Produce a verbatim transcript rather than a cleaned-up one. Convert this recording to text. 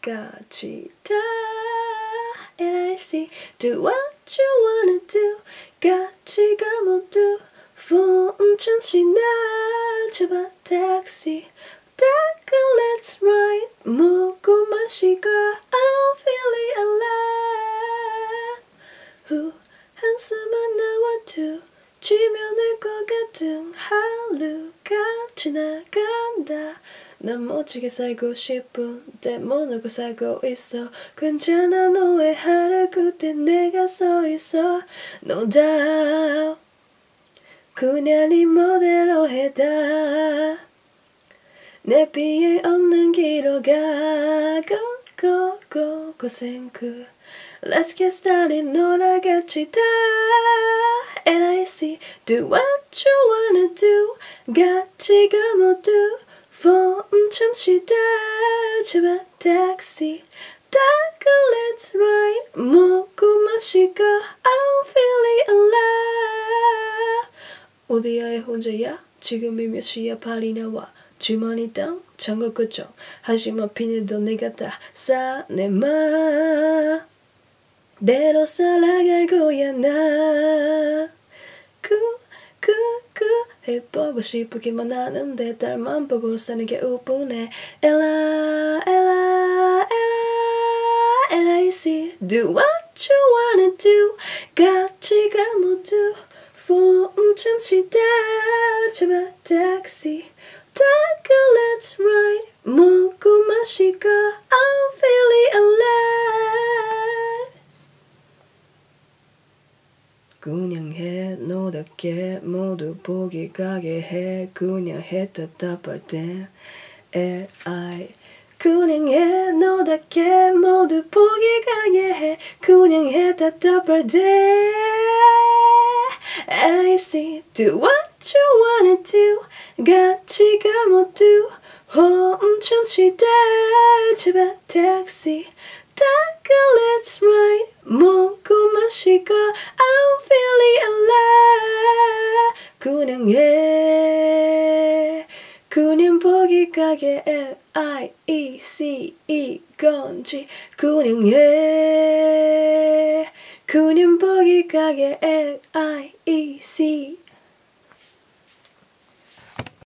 같이 다 엘 아이 씨 Do what you wanna do 같이가 모두 폰 천시 나줘봐 택시 Take a let's ride 먹고 마시고 I'm feeling alive 후 한숨만 나와도 지면을 것 같은 하루가 지나간다 난 멋지게 살고 싶은데 모르고 살고 있어 괜찮아 너의 하루 끝에 내가 서 있어 No doubt 그냥 네 멋대로 해다 내 비에 없는 길로 가 Go go go 고생 끝 Let's get started 놀아같이 다 엘 아이 씨 Do what you wanna do 같이가 모두 폰 잠시 다져봐 택시 Take a let's ride 먹고 마시고 I'm feeling alive 어디야에 혼자야 지금이 몇 시야 빨리 나와 주머니 땅 잠글 거죠 하지마 비닐도 내가 다 싸 내 맘대로 살아갈 거야 나 해보고 싶기만 하는데 딸만 보고 사는 게 우뿐해 엘라 엘라 엘라 엘 아이 씨 Do what you wanna do 같이가 모두 폰 잠시 다져봐 택시 Take a let's ride 먹고 마시고 I'm feeling alive 그냥 해 너답게 모두 보기 가게 해 그냥 해 답답할 땐 엘 아이 그냥 해 너답게 모두 보기 가게 해 그냥 해 답답할 땐 엘 아이 씨 Do what you wanna do 같이가 모두 홈 잠시 다져봐 택시 Take a let's ride 먹고 마시고 I'm feeling alive 그냥 해 그냥 보기 가게 엘 아이 이 씨 이건지 그냥 해 그냥 보기 가게 엘 아이 이 씨